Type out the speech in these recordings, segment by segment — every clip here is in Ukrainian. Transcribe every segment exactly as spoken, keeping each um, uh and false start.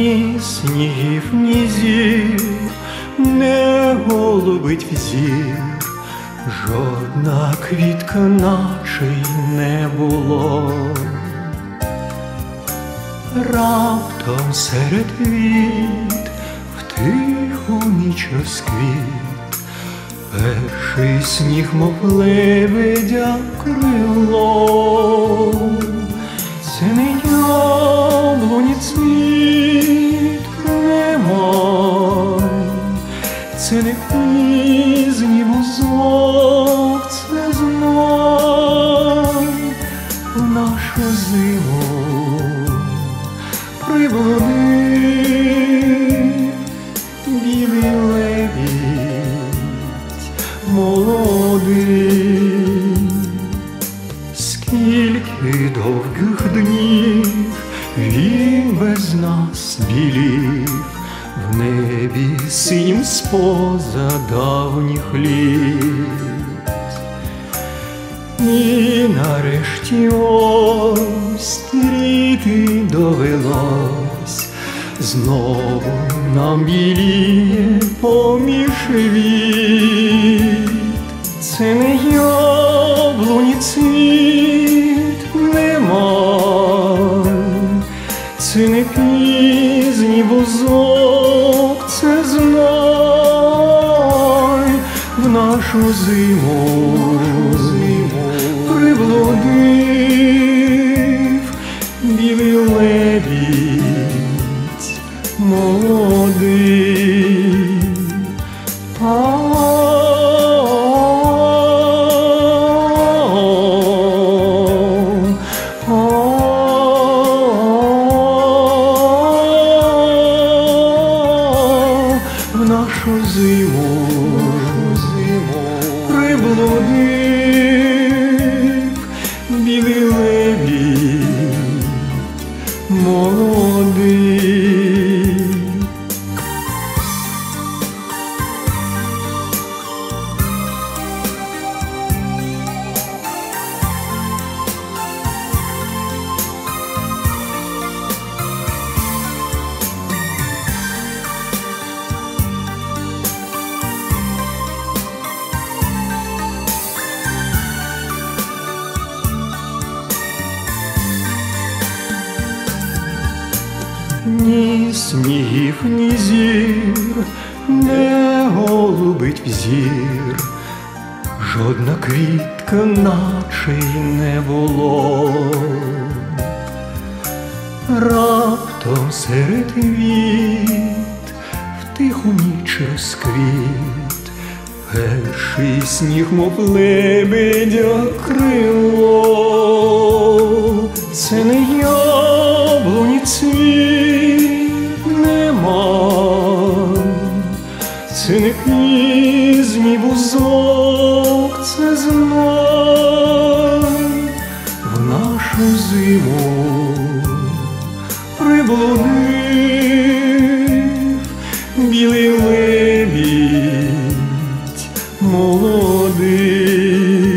ні снігів, ні зір не голубить взір, жодна квітка наче й не було. Раптом серед квіт в тиху ніч розквіт, перший сніг, мов лебедя крило. Це не яблуні цвіт, не май, це не пізній бузок, це знай. В нашу зиму приблудив білий лебідь молодий. Скільки довгих днів він без нас білів, в небі синім споза давніх літ. І нарешті ось тріти довелось, знову нам біліє поміж віт. Це не яблуні цвіт, не май, це не пізній бузок, це знай. В нашу зиму приблудив білий лебідь молодий. В нашу зиму приблудив білий лебідь молодий. Ні снігів, ні зір не голубить взір, жодна квітка наче й не було. Раптом серед квіт в тиху ніч розквіт, перший сніг, мов лебедя крило. Це не яблуні цвіт, не май, це не пізній бузок, це знай. В нашу зиму приблудив білий лебідь молодий.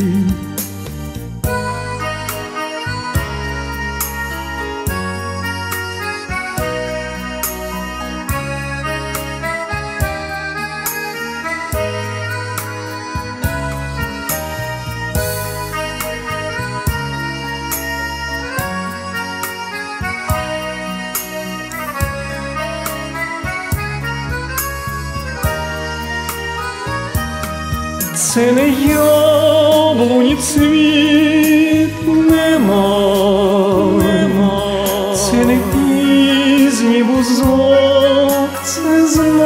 Це не яблуні цвіт, не май, це не пізній бузок, це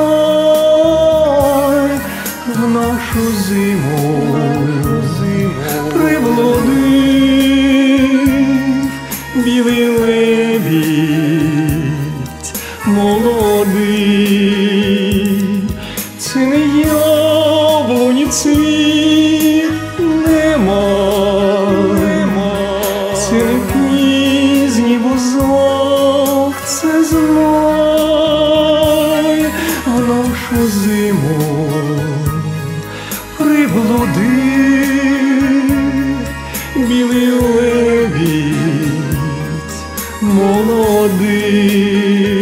знай. В нашу зиму приблудив білий лебідь молодий. Це не яблуні цвіт, не май, це не пізній бузок, це знай. В нашу зиму приблудив білий лебідь молодий.